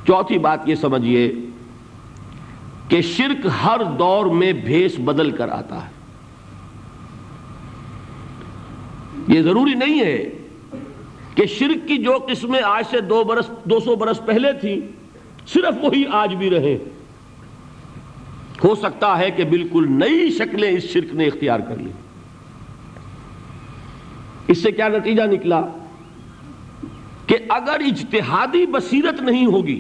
چوتھی بات یہ سمجھیے کہ شرک ہر دور میں بھیس بدل کر آتا ہے. یہ ضروری نہیں ہے کہ شرک کی جو قسمیں آج سے 200 برس پہلے تھیں صرف وہی آج بھی رہے. ہو سکتا ہے کہ بالکل نئی شکلیں اس شرک نے اختیار کر لی. اس سے کیا نتیجہ نکلا کہ اگر اجتہادی بصیرت نہیں ہوگی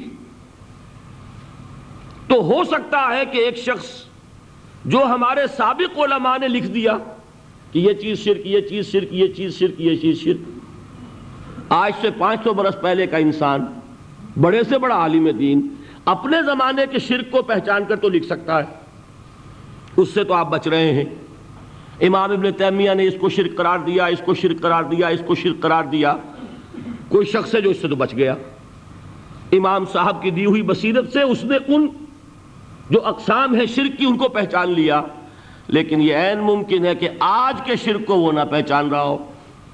تو ہو سکتا ہے کہ ایک شخص جو ہمارے سابق علماء نے لکھ دیا کہ یہ چیز شرک، یہ چیز شرک، یہ چیز شرک، یہ چیز شرک، آج سے 500 برس پہلے کا انسان بڑے سے بڑا عالم دین اپنے زمانے کے شرک کو پہچان کر تو لکھ سکتا ہے. اس سے تو آپ بچ رہے ہیں. امام ابن تیمیہ نے اس کو شرک قرار دیا، اس کو شرک قرار دیا، اس کو شرک قرار دیا. کوئی شخص ہے جو اس سے تو بچ گیا. امام صاحب کی دی ہوئی بصیرت سے اس نے ان جو اقسام ہے شرک کی ان کو پہچان لیا، لیکن یہ عین ممکن ہے کہ آج کے شرک کو وہ نہ پہچان رہا ہو.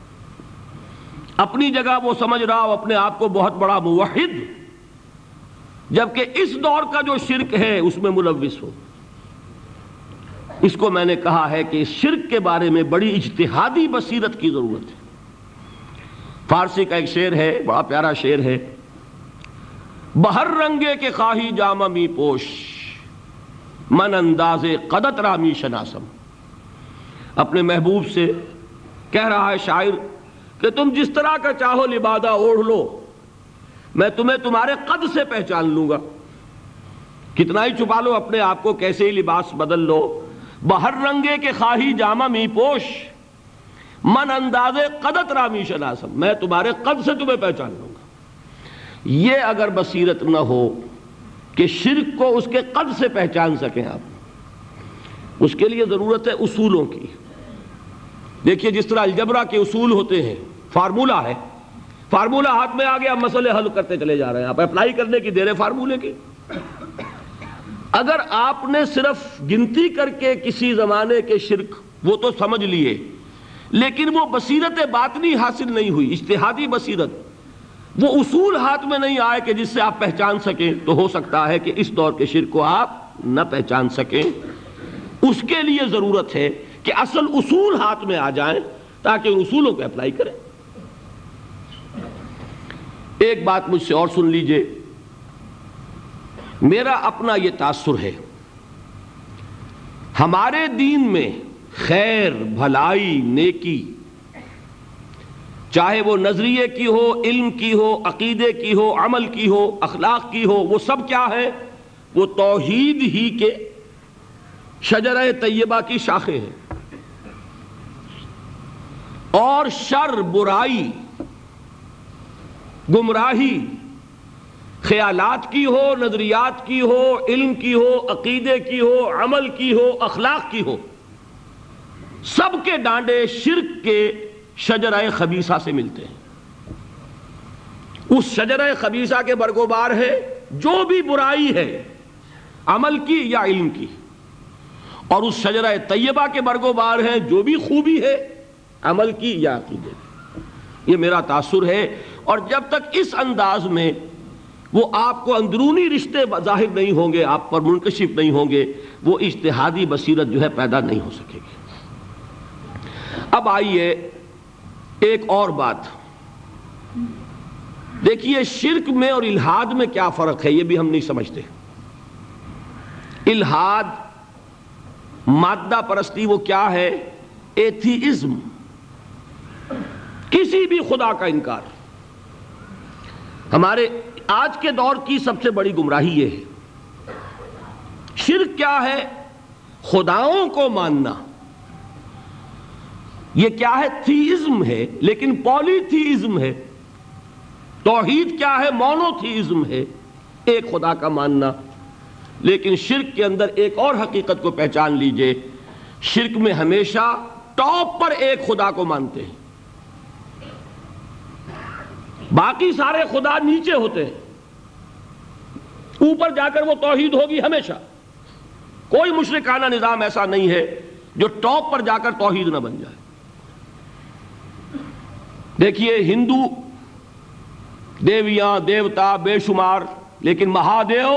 اپنی جگہ وہ سمجھ رہا ہو اپنے آپ کو بہت بڑا موحد، جبکہ اس دور کا جو شرک ہے اس میں ملوث ہو. اس کو میں نے کہا ہے کہ اس شرک کے بارے میں بڑی اجتہادی بصیرت کی ضرورت ہے. فارسی کا ایک شعر ہے، بڑا پیارا شعر ہے، بہر رنگے کے خواہی جامہ می پوش، من انداز قدت رامی شناسم. اپنے محبوب سے کہہ رہا ہے شاعر کہ تم جس طرح کا چاہو لبادہ اوڑھ لو، میں تمہیں تمہارے قد سے پہچان لوں گا. کتنا ہی چھپا لو اپنے آپ کو، کیسے ہی لباس بدل لو، بہر رنگے کے خواہی جامہ می پوش، من انداز قدت رامی شناسم، میں تمہارے قد سے تمہیں پہچان لوں گا. یہ اگر بصیرت نہ ہو کہ شرک کو اس کے قد سے پہچان سکیں آپ، اس کے لیے ضرورت ہے اصولوں کی. دیکھیے جس طرح الجبرا کے اصول ہوتے ہیں، فارمولہ ہے، فارمولہ ہاتھ میں آ گیا، مسئلے حل کرتے چلے جا رہے ہیں، آپ اپلائی کرنے کی دیر ہے فارمولے کی. اگر آپ نے صرف گنتی کر کے کسی زمانے کے شرک وہ تو سمجھ لیے، لیکن وہ بصیرت باطنی حاصل نہیں ہوئی، اجتہادی بصیرت، وہ اصول ہاتھ میں نہیں آئے کہ جس سے آپ پہچان سکیں، تو ہو سکتا ہے کہ اس دور کے شرک کو آپ نہ پہچان سکیں. اس کے لیے ضرورت ہے کہ اصل اصول ہاتھ میں آ جائیں تاکہ ان اصولوں کو اپلائی کریں. ایک بات مجھ سے اور سن لیجئے، میرا اپنا یہ تاثر ہے، ہمارے دین میں خیر، بھلائی، نیکی، چاہے وہ نظریے کی ہو، علم کی ہو، عقیدے کی ہو، عمل کی ہو، اخلاق کی ہو، وہ سب کیا ہے؟ وہ توحید ہی کے شجرہ طیبہ کی شاخیں ہیں. اور شر، برائی، گمراہی، خیالات کی ہو، نظریات کی ہو، علم کی ہو، عقیدے کی ہو، عمل کی ہو، اخلاق کی ہو، سب کے ڈانڈے شرک کے شجرہ خبیثہ سے ملتے ہیں. اس شجرہ خبیثہ کے برگوبار ہے جو بھی برائی ہے، عمل کی یا علم کی، اور اس شجرہ طیبہ کے برگوبار ہے جو بھی خوبی ہے، عمل کی یا عقیدے کی. یہ میرا تاثر ہے. اور جب تک اس انداز میں وہ آپ کو اندرونی رشتے ظاہر نہیں ہوں گے، آپ پر منکشف نہیں ہوں گے، وہ اجتہادی بصیرت جو ہے پیدا نہیں ہو سکے گی. اب آئیے ایک اور بات دیکھیے، شرک میں اور الحاد میں کیا فرق ہے یہ بھی ہم نہیں سمجھتے. الحاد، مادہ پرستی، وہ کیا ہے؟ ایتھیزم، کسی بھی خدا کا انکار. ہمارے آج کے دور کی سب سے بڑی گمراہی یہ ہے. شرک کیا ہے؟ خداؤں کو ماننا. یہ کیا ہے؟ تھیزم ہے، لیکن پولی تھیزم ہے. توحید کیا ہے؟ مونو تھیزم ہے، ایک خدا کا ماننا. لیکن شرک کے اندر ایک اور حقیقت کو پہچان لیجئے، شرک میں ہمیشہ ٹاپ پر ایک خدا کو مانتے ہیں، باقی سارے خدا نیچے ہوتے ہیں. اوپر جا کر وہ توحید ہوگی ہمیشہ. کوئی مشرکانہ نظام ایسا نہیں ہے جو ٹاپ پر جا کر توحید نہ بن جائے. دیکھیے ہندو دیویاں، دیوتا بے شمار لیکن مہادیو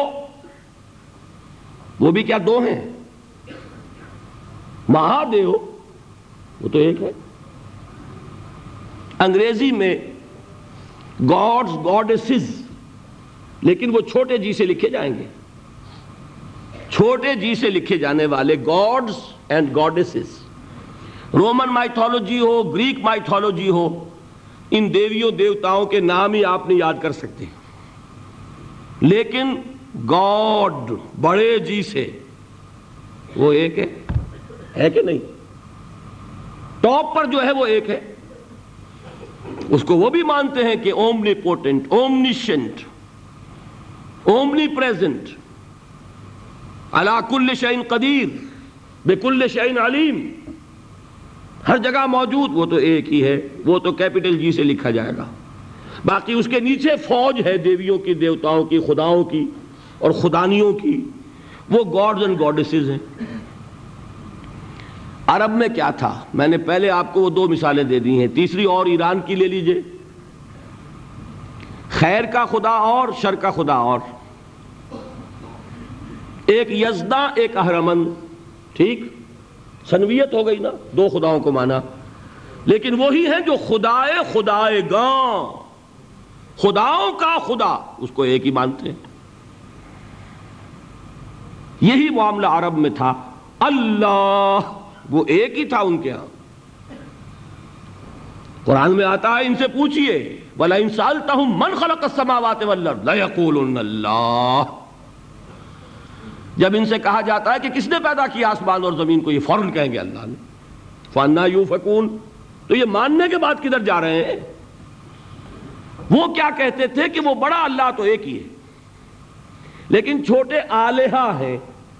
وہ بھی کیا دو ہیں؟ مہادیو وہ تو ایک ہے۔ انگریزی میں گاڈز گاڈیسز، لیکن وہ چھوٹے جی سے لکھے جائیں گے، چھوٹے جی سے لکھے جانے والے gods and goddesses. Roman mythology ہو، گریک مائتھولوجی ہو، ان دیویوں دیوتاؤں کے نام ہی آپ نہیں یاد کر سکتے، لیکن گاڈ بڑے جی سے وہ ایک ہے کہ نہیں؟ ٹاپ پر جو ہے وہ ایک ہے، اس کو وہ بھی مانتے ہیں کہ omnipotent, omniscient, omnipresent, علی کل شیء قدیر، بکل شیء علیم، ہر جگہ موجود، وہ تو ایک ہی ہے، وہ تو کیپٹل جی سے لکھا جائے گا۔ باقی اس کے نیچے فوج ہے دیویوں کی، دیوتاؤں کی، خداؤں کی اور خدانیوں کی، وہ گاڈز اینڈ گاڈیسز ہیں۔ عرب میں کیا تھا؟ میں نے پہلے آپ کو وہ دو مثالیں دے دی ہیں، تیسری اور ایران کی لے لیجئے، خیر کا خدا اور شر کا خدا اور، ایک یزداں ایک اہرمن، ٹھیک، سنویت ہو گئی نا، دو خداؤں کو مانا، لیکن وہی ہیں جو خدائے خدائے گاں، خداؤں کا خدا، اس کو ایک ہی مانتے ہیں۔ یہی معاملہ عرب میں تھا، اللہ وہ ایک ہی تھا ان کے ہاں۔ قرآن میں آتا ہے ان سے پوچھئے وَلَئِن سَأَلْتَهُم مَّنْ خَلَقَ السَّمَاوَاتِ وَالْأَرْضَ لَيَقُولُنَّ اللَّهُ، جب ان سے کہا جاتا ہے کہ کس نے پیدا کیا آسمان اور زمین کو، یہ فوراً کہیں گے اللہ نے۔ فَأَنَّىٰ يُؤْفَكُونَ، تو یہ ماننے کے بعد کدھر جا رہے ہیں؟ وہ کیا کہتے تھے کہ وہ بڑا اللہ تو ایک ہی ہے، لیکن چھوٹے آلہہ ہیں۔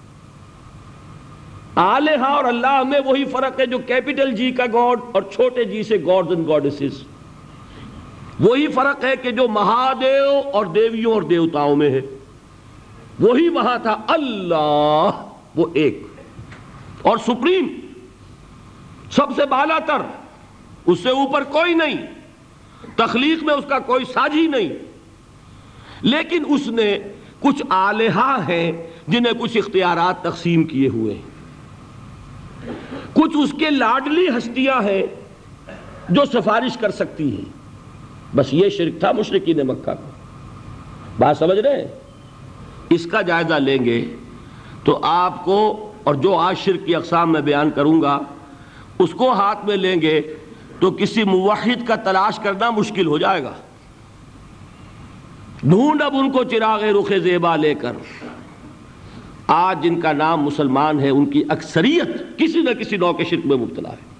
آلہہ اور اللہ میں وہی فرق ہے جو کیپٹل جی کا گاڈ اور چھوٹے جی سے گاڈز اینڈ گاڈیسز، وہی فرق ہے کہ جو مہادیو اور دیویوں اور دیوتاؤں میں ہے، وہی وہاں تھا اللہ وہ ایک اور سپریم، سب سے بالا تر، اس سے اوپر کوئی نہیں، تخلیق میں اس کا کوئی ساجی نہیں، لیکن اس نے کچھ آلہہ ہیں جنہیں کچھ اختیارات تقسیم کیے ہوئے ہیں، کچھ اس کے لاڈلی ہستیاں ہیں جو سفارش کر سکتی ہیں۔ بس یہ شرک تھا مشرکین مکہ کو، بات سمجھ رہے ہیں؟ اس کا جائزہ لیں گے تو آپ کو، اور جو آج شرک کی اقسام میں بیان کروں گا اس کو ہاتھ میں لیں گے تو کسی موحد کا تلاش کرنا مشکل ہو جائے گا۔ ڈھونڈ اب ان کو چراغ رخ زیبا لے کر، آج جن کا نام مسلمان ہے ان کی اکثریت کسی نہ کسی نوع کے شرک میں مبتلا ہے۔